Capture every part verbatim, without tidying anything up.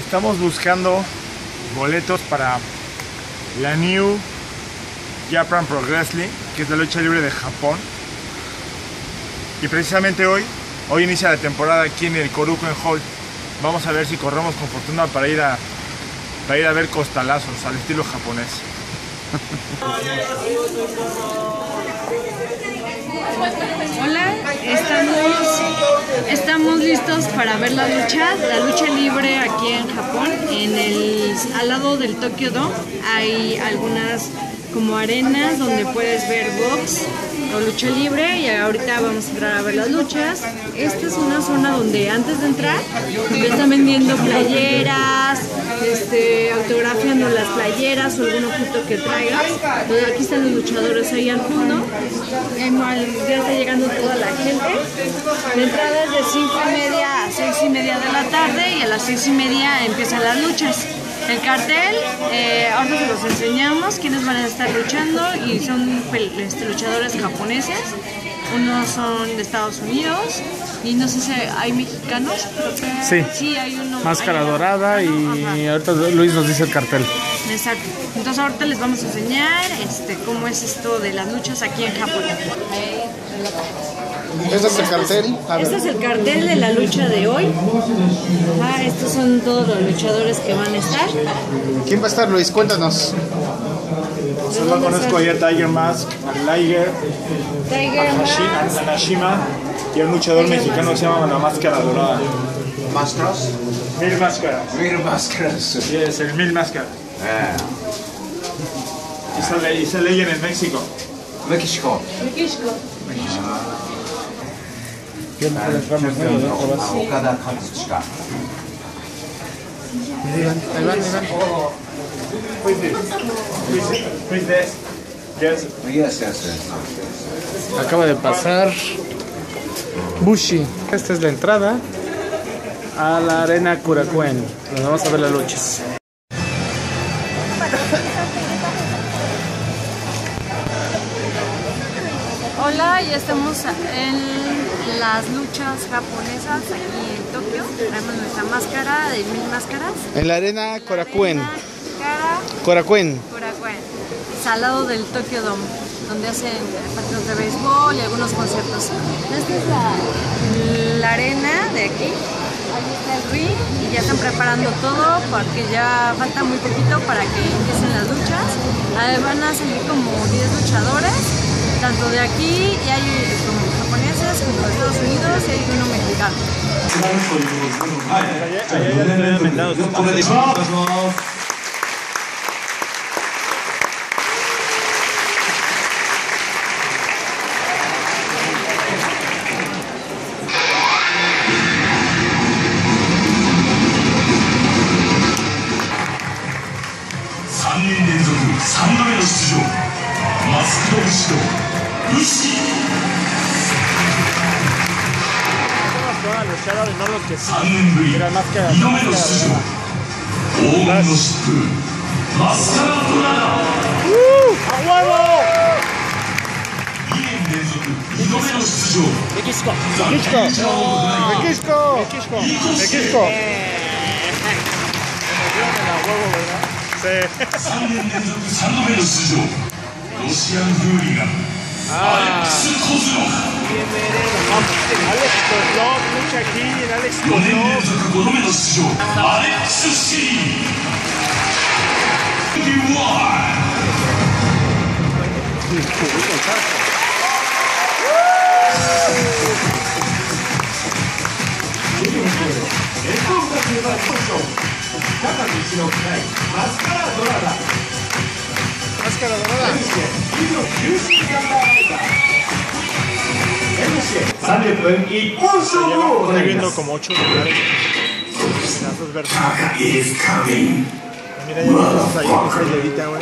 Estamos buscando boletos para la New Japan Pro Wrestling, que es la lucha libre de Japón. Y precisamente hoy, hoy inicia la temporada aquí en el Korakuen Hall. Vamos a ver si corremos con fortuna para ir a, para ir a ver costalazos al estilo japonés. Hola, estamos, estamos listos para ver la lucha, la lucha libre aquí en Japón. En el, al lado del Tokyo Dome hay algunas como arenas donde puedes ver box o lucha libre, y ahorita vamos a entrar a ver las luchas. Esta es una zona donde antes de entrar te están vendiendo playeras, este, autografiando las playeras o algún objeto que traigas. Entonces, aquí están los luchadores ahí al fondo. Ya está llegando toda la gente. La entrada es de cinco y media a seis y media de la tarde, y a las seis y media empiezan las luchas. El cartel, eh, ahora se los enseñamos, quienes van a estar luchando, y son este, luchadores japoneses. Unos son de Estados Unidos, y no sé si hay mexicanos. Sí, sí hay uno. Máscara hay dorada, y ajá, ahorita Luis nos dice el cartel. Exacto. Entonces ahorita les vamos a enseñar este, cómo es esto de las luchas aquí en Japón. Este es el cartel. Este es el cartel de la lucha de hoy. Ah, estos son todos los luchadores que van a estar. ¿Quién va a estar, Luis? Cuéntanos. Solo conozco ahí a Tiger Mask, a Liger, Tiger a, Hashi, a Nashima, y a un luchador Tiger mexicano que se llama La Máscara Dorada. ¿Máscaras? Mil máscaras. Mil máscaras. Sí, es el Mil Máscaras. Ah. Y sale, y sale en el México. México. México. Okada Kazuchika. Ahí van, ahí van, ahí van. Who's this? Who's this? Yes. Yes, yes, yes. Acaba de pasar Bushi. Esta es la entrada a la arena Korakuen, donde vamos a ver las luchas. Hola, ya estamos en las luchas japonesas aquí en Tokio. Traemos nuestra máscara de mil máscaras. En la arena Korakuen. Cara Korakuen. Korakuen. Es al lado del Tokyo Dome, donde hacen partidos de béisbol y algunos conciertos. Esta es la, la arena de aquí. Ahí está el ring, y ya están preparando todo porque ya falta muy poquito para que empiecen las luchas. Ahí van a salir como diez luchadores, tanto de aquí, y hay como japoneses, como de Estados Unidos, y hay uno mexicano. No los que sí, era máscara, máscara ¡a huevo! México, México, México, México, México. Ah, Alex Kozlov, lucha aquí en Alex Kozlov. Máscara dorada. Estoy viendo como ocho lugares en las dos versiones. Mira, ya vimos ahí esa hilerita, güey.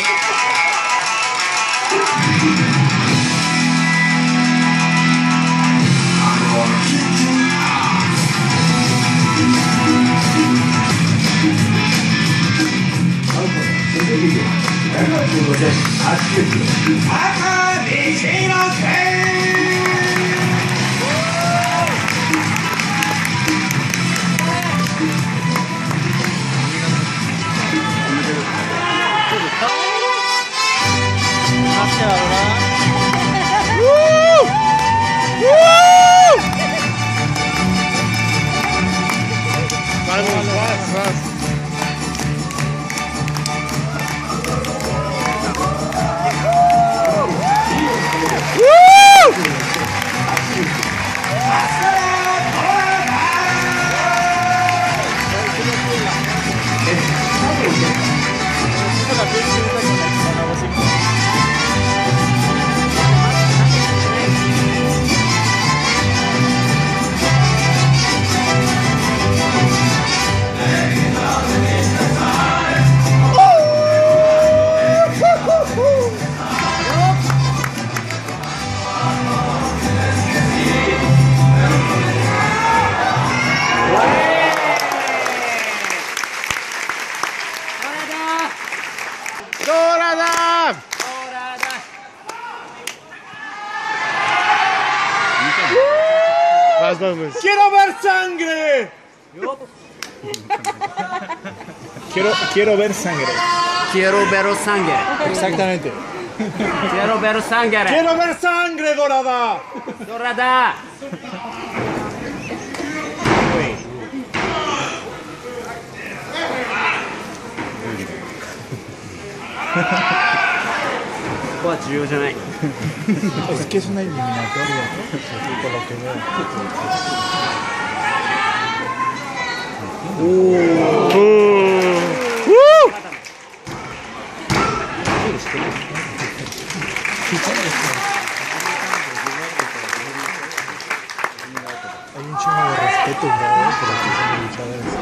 Vas dos veces. ¡Quiero ver sangre! quiero, quiero ver sangre. Quiero ver sangre. Exactamente. Quiero ver sangre. ¡Quiero ver sangre dorada! Dorada.ここは重要じゃない。 Es que es una eliminatoria, ¿no? Por lo que veo. Uh, uh, uh. Hay un chingo de respeto, ¿verdad? Por los que son luchadores.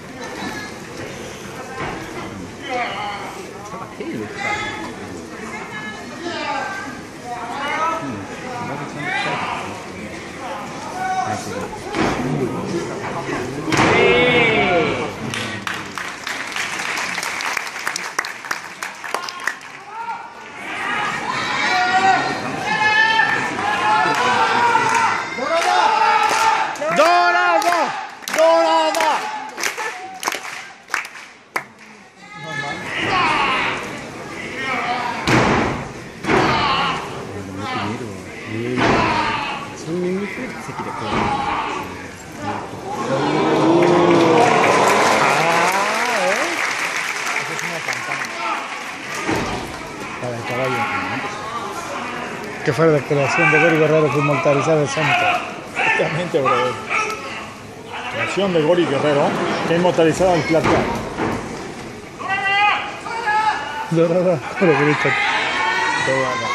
Que fue la creación de Gori Guerrero que inmortalizaba el santo. Exactamente, brother. Creación de Gori Guerrero que inmortalizaba el plata. Dorada, pero grita. Dorada.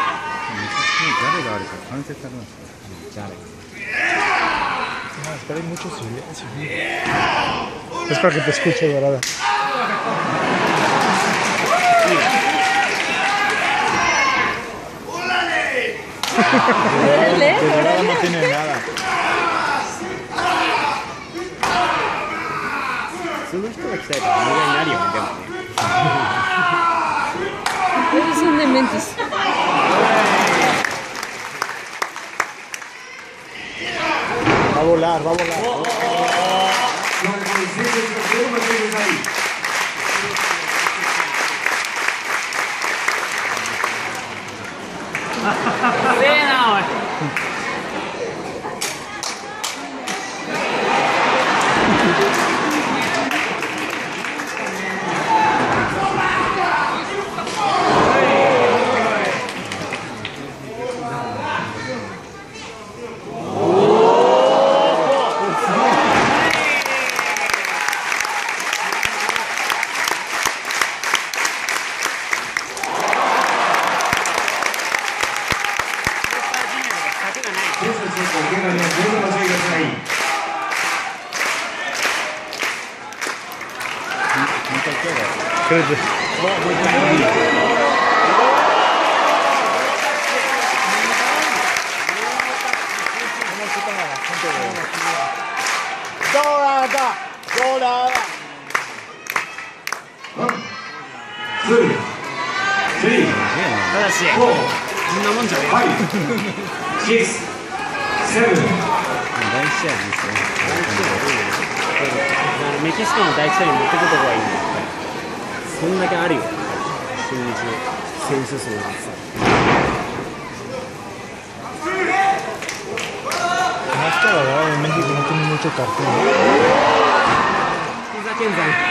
No, espera, hay mucho silencio. Es para que te escuche, Dorada. De Dorada no tiene nada. Eres un dementis. Va a volar, va a volar. Dorada, dorada. Three, three, ただし、こんなもんじゃねえ。Six, seven. 大試合ですね。メキシコの第一試合に持ってくとこがいいんだ。そんだけあるよ。新日選手層がさ。 Más que la verdad en México no tiene mucho cartel. Pizza Kenzan.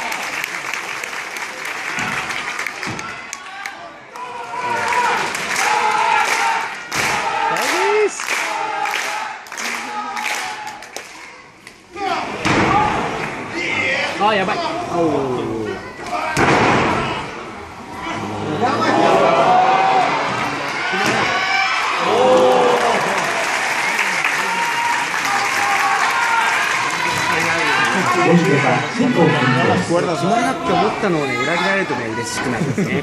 ああ、やばい。おお。決まらなって思ったのをね、裏切られるとね、嬉しくなるんですね。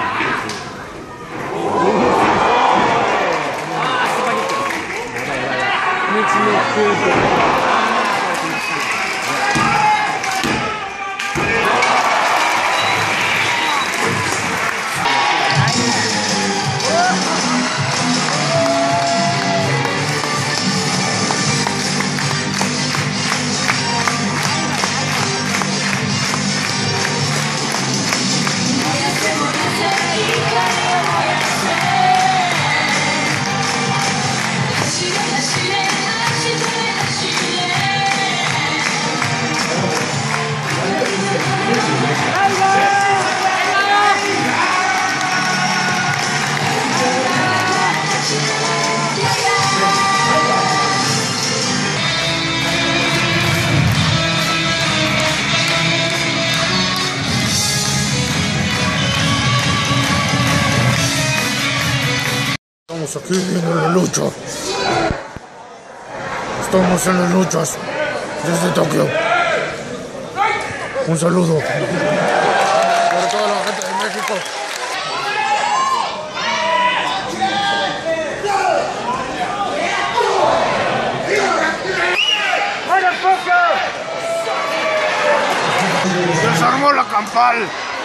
Estamos aquí viendo la lucha. Estamos en las luchas desde Tokio. Un saludo para toda la gente de México. Desarmó la campal.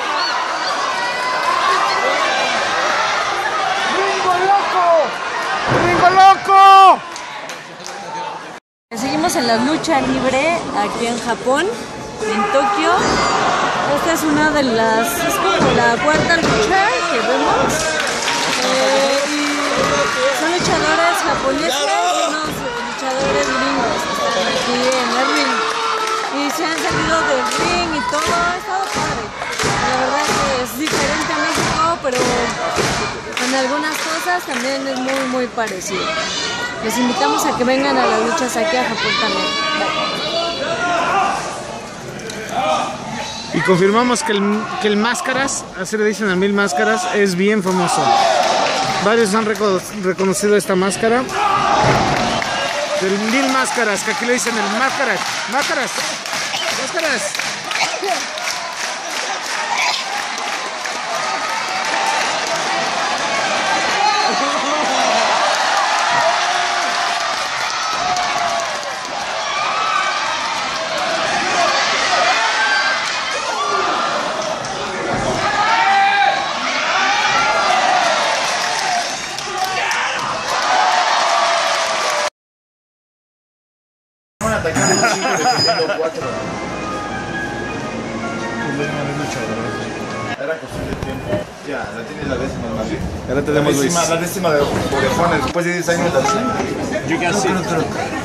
¡Ringo loco! Seguimos en la lucha libre aquí en Japón, en Tokio. Esta es una de las, es como la cuarta lucha que vemos. Eh, y son luchadores japoneses y unos luchadores gringos que están aquí en el ring. Y se han salido del ring y todo, ha estado padre. La verdad que es diferente a México, pero en algunas cosas también es muy muy parecido. Les invitamos a que vengan a las luchas aquí a Japón también. Y confirmamos que el, que el Máscaras, así le dicen a Mil Máscaras, es bien famoso. Varios han reco reconocido esta máscara. El Mil Máscaras, que aquí le dicen el Máscaras. Máscaras. Máscaras. Era cuestión de tiempo. Ya, la tienes la décima más bien. Ahora tenemos la décima, la décima de orejones. Después de diez años la décima. You can see.